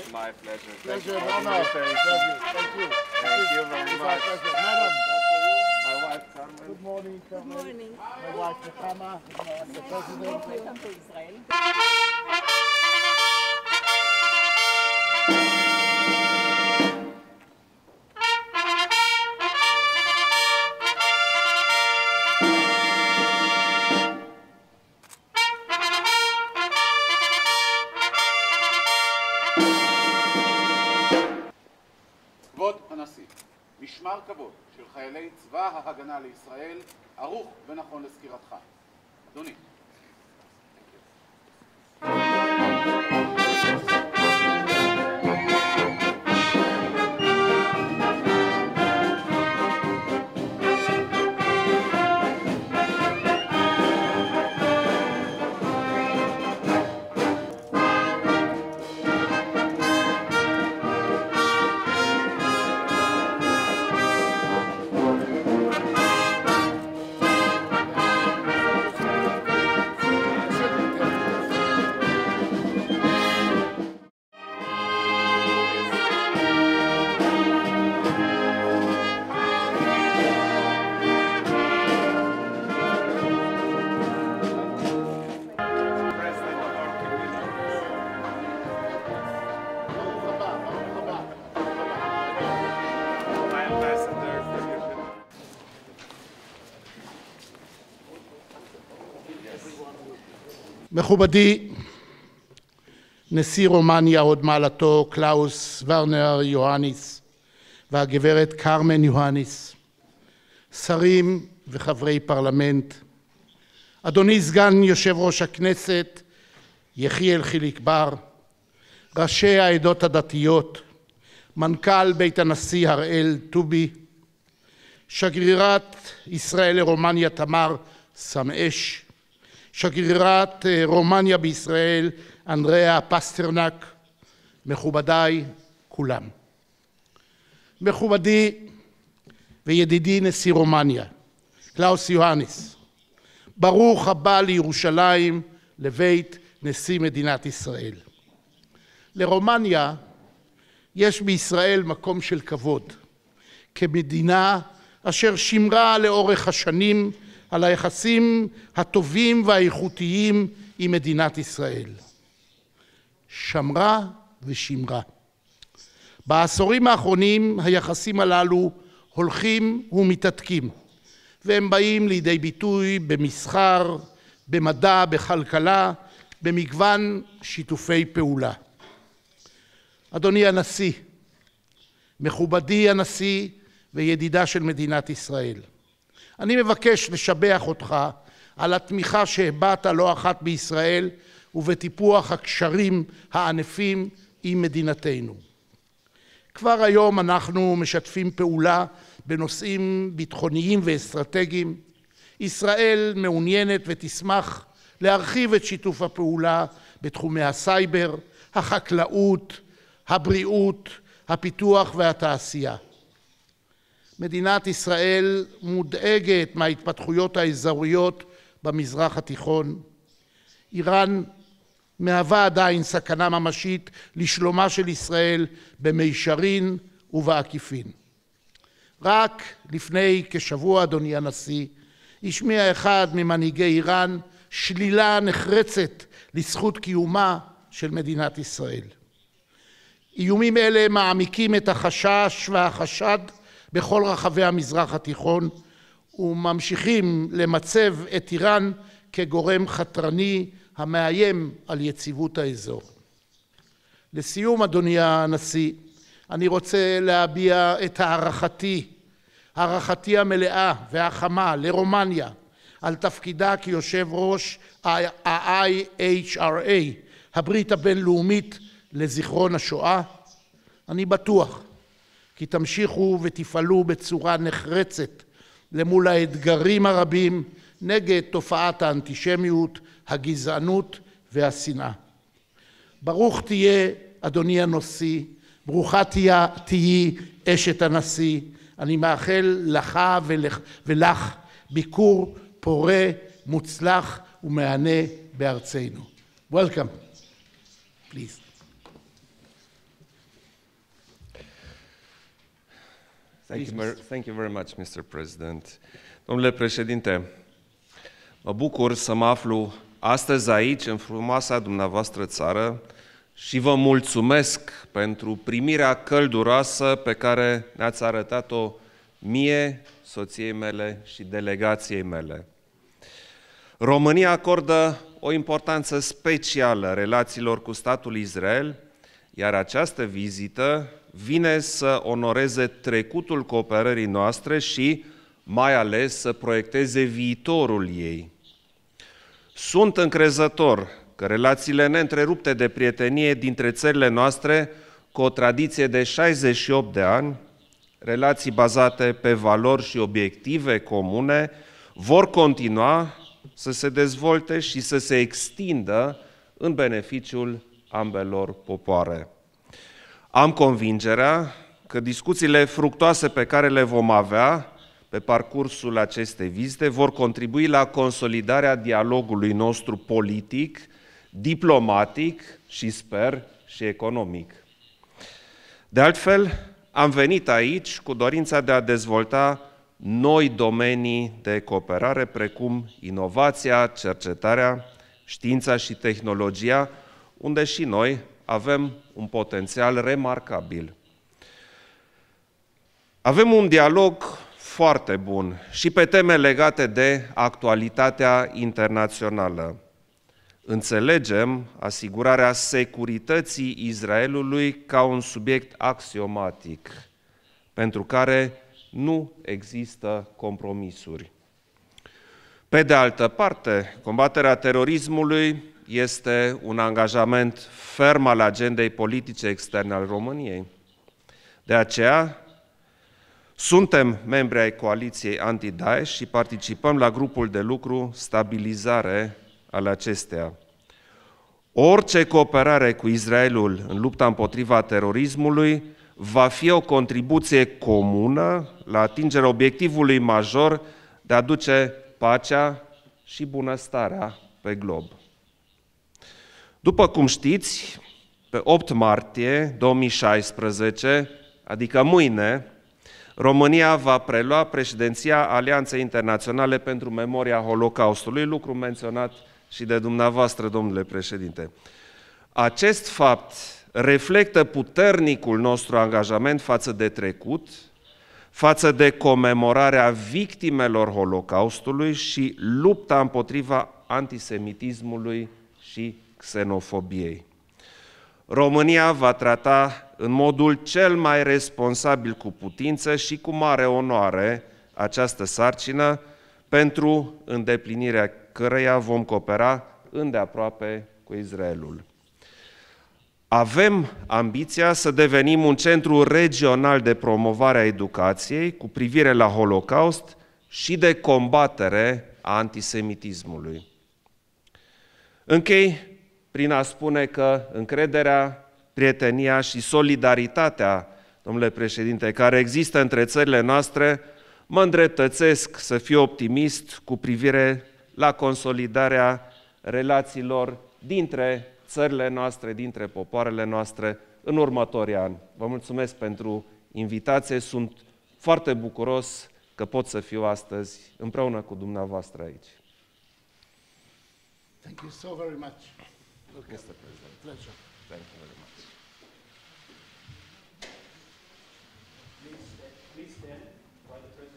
My pleasure. Pleasure, honor. Thank you. Thank you very much. Madam. My wife, Carmen. Good morning, Carmen. Good morning. My wife, Nechama, the president. Welcome to Israel. כבוד הנשיא, משמר כבוד של חיילי צבא ההגנה לישראל ערוך ונכון לסקירתך. אדוני. מכובדי נשיא רומניה הוד מעלתו קלאוס ורנר יוהניס והגברת קרמן יוהניס, שרים וחברי פרלמנט, אדוני סגן יושב ראש הכנסת יחיאל חיליק בר, ראשי העדות הדתיות, מנכ"ל בית הנשיא הראל טובי, שגרירת ישראל לרומניה תמר סמאש, שגרירת רומניה בישראל אנדריאה פסטרנק, מכובדיי כולם. מכובדי וידידי נשיא רומניה, קלאוס יוהניס, ברוך הבא לירושלים, לבית נשיא מדינת ישראל. לרומניה יש בישראל מקום של כבוד, כמדינה אשר שמרה לאורך השנים על היחסים הטובים והאיכותיים עם מדינת ישראל. שמרה ושמרה. בעשורים האחרונים היחסים הללו הולכים ומתהדקים, והם באים לידי ביטוי במסחר, במדע, בכלכלה, במגוון שיתופי פעולה. אדוני הנשיא, מכובדי הנשיא וידידה של מדינת ישראל, אני מבקש לשבח אותך על התמיכה שהבעת לא אחת בישראל ובטיפוח הקשרים הענפים עם מדינתנו. כבר היום אנחנו משתפים פעולה בנושאים ביטחוניים ואסטרטגיים. ישראל מעוניינת ותשמח להרחיב את שיתוף הפעולה בתחומי הסייבר, החקלאות, הבריאות, הפיתוח והתעשייה. מדינת ישראל מודאגת מההתפתחויות האזוריות במזרח התיכון. איראן מהווה עדיין סכנה ממשית לשלומה של ישראל במישרין ובעקיפין. רק לפני כשבוע, אדוני הנשיא, השמיע אחד ממנהיגי איראן שלילה נחרצת לזכות קיומה של מדינת ישראל. איומים אלה מעמיקים את החשש והחשד בכל רחבי המזרח התיכון וממשיכים למצב את איראן כגורם חתרני המאיים על יציבות האזור. לסיום, אדוני הנשיא, אני רוצה להביע את הערכתי המלאה והחמה לרומניה על תפקידה כיושב ראש ה-IHRA, הברית הבינלאומית לזיכרון השואה. אני בטוח כי תמשיכו ותפעלו בצורה נחרצת למול האתגרים הרבים נגד תופעת האנטישמיות, הגזענות והשנאה. ברוך תהיה, אדוני הנשיא, ברוכה תהי אשת הנשיא. אני מאחל לך ולך ביקור פורה, מוצלח ומהנה בארצנו. Welcome. Please. Thank you very much, Mr. President. Domnule președinte, mă bucur să mă aflu astăzi aici, în frumoasa dumneavoastră țară, și vă mulțumesc pentru primirea călduroasă pe care ne-ați arătat-o mie, soției mele și delegației mele. România acordă o importanță specială relațiilor cu statul Israel, iar această vizită vine să onoreze trecutul cooperării noastre și, mai ales, să proiecteze viitorul ei. Sunt încrezător că relațiile neîntrerupte de prietenie dintre țările noastre, cu o tradiție de 68 de ani, relații bazate pe valori și obiective comune, vor continua să se dezvolte și să se extindă în beneficiul ambelor popoare. Am convingerea că discuțiile fructoase pe care le vom avea pe parcursul acestei vizite vor contribui la consolidarea dialogului nostru politic, diplomatic și, sper, și economic. De altfel, am venit aici cu dorința de a dezvolta noi domenii de cooperare, precum inovația, cercetarea, știința și tehnologia, unde și noi avem un potențial remarcabil. Avem un dialog foarte bun și pe teme legate de actualitatea internațională. Înțelegem asigurarea securității Israelului ca un subiect axiomatic, pentru care nu există compromisuri. Pe de altă parte, combaterea terorismului este un angajament ferm al agendei politice externe al României. De aceea, suntem membri ai coaliției anti-Daesh și participăm la grupul de lucru stabilizare al acesteia. Orice cooperare cu Israelul în lupta împotriva terorismului va fi o contribuție comună la atingerea obiectivului major de a aduce pacea și bunăstarea pe glob. După cum știți, pe 8 martie 2016, adică mâine, România va prelua președinția Alianței Internaționale pentru Memoria Holocaustului, lucru menționat și de dumneavoastră, domnule președinte. Acest fapt reflectă puternicul nostru angajament față de trecut, față de comemorarea victimelor Holocaustului și lupta împotriva antisemitismului și xenofobiei. România va trata în modul cel mai responsabil cu putință și cu mare onoare această sarcină, pentru îndeplinirea căreia vom coopera îndeaproape cu Israelul. Avem ambiția să devenim un centru regional de promovare a educației cu privire la Holocaust și de combatere a antisemitismului. Închei prin a spune că încrederea, prietenia și solidaritatea, domnule președinte, care există între țările noastre, mă îndreptățesc să fiu optimist cu privire la consolidarea relațiilor dintre țările noastre, dintre popoarele noastre în următorii ani. Vă mulțumesc pentru invitație, sunt foarte bucuros că pot să fiu astăzi împreună cu dumneavoastră aici. Thank you so very much. Mr. President. Pleasure. Thank you very much. Please stand while the President